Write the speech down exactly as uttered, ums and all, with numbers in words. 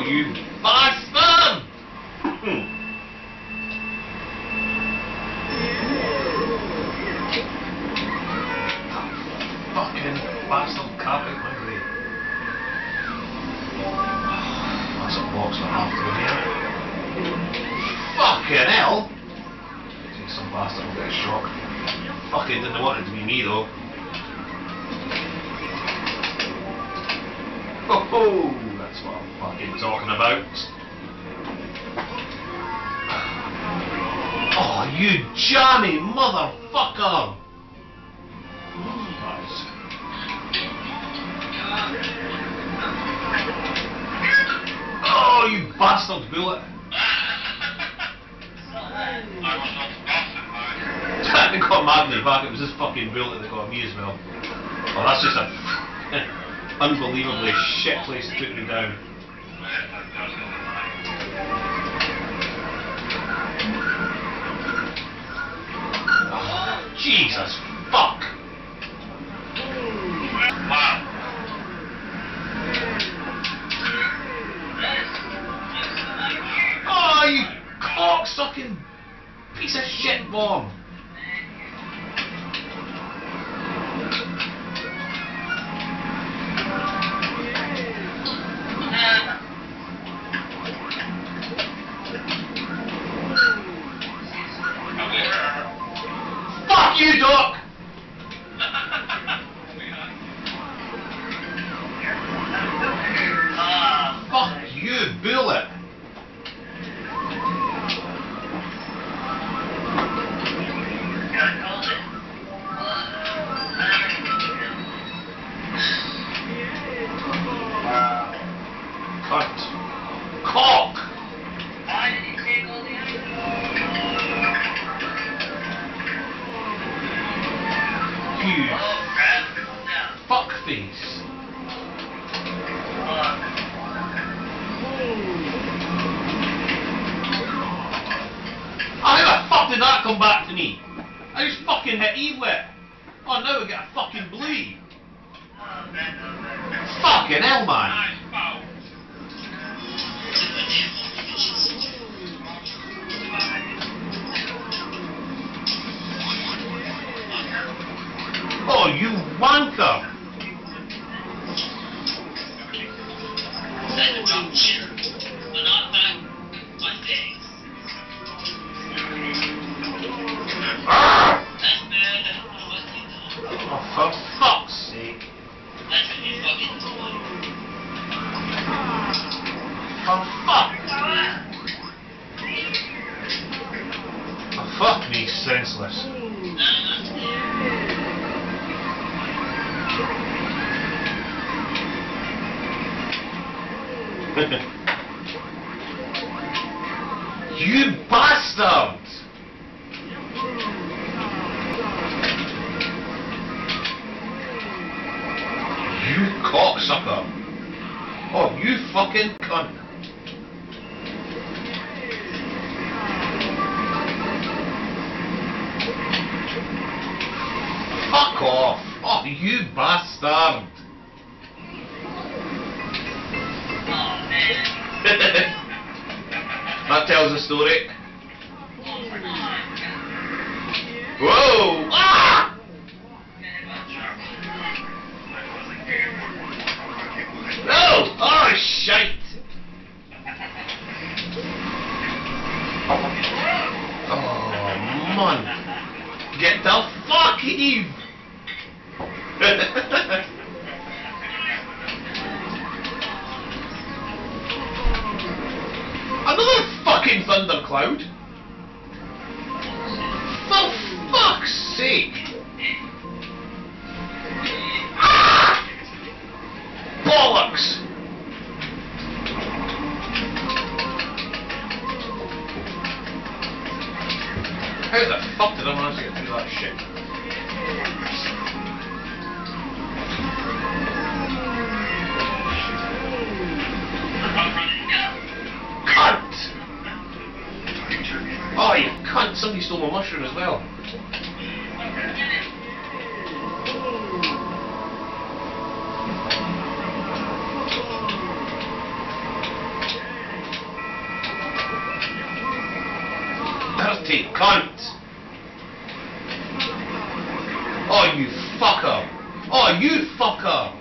you bastard! Hmm. Fucking bastard carpet my way. That's a box and a half to the here. Fucking hell! Some bastard will get a shock. Fucking didn't want it to be me though. Oh ho! That's what I'm fucking talking about. Oh, you jammy motherfucker! Oh, you bastard bullet! They got mad in the back, it was this fucking bullet that got me as well. Oh, that's just a unbelievably shit place to put me down. Oh, Jesus fuck! Wow. Oh, you cocksucking piece of shit bomb! Fuck you, Doc! Fuck you, bullet! Cunt. Cock! Why did he take all the items? You oh, fuckface. How the fuck did that come back to me? I just fucking hit E with it. Oh, now I get a fucking bleed. Fucking hell, man. Oh, you wanker! Ah! Oh, for fuck's sake! For fuck! Oh, fuck me, senseless. You bastard! You cocksucker! Oh, you fucking cunt! Fuck off! Oh, you bastard! That tells a story. Whoa! Ah! Oh! Oh, shite! Oh, man! Get the fuck Eve! Another fucking thundercloud! For fuck's sake! Ah! Bollocks! How the fuck did I manage to get through that shit? Cunt! Oh, you cunt! Somebody stole my mushroom as well. cunt! Oh, you fucker! Oh, you fucker!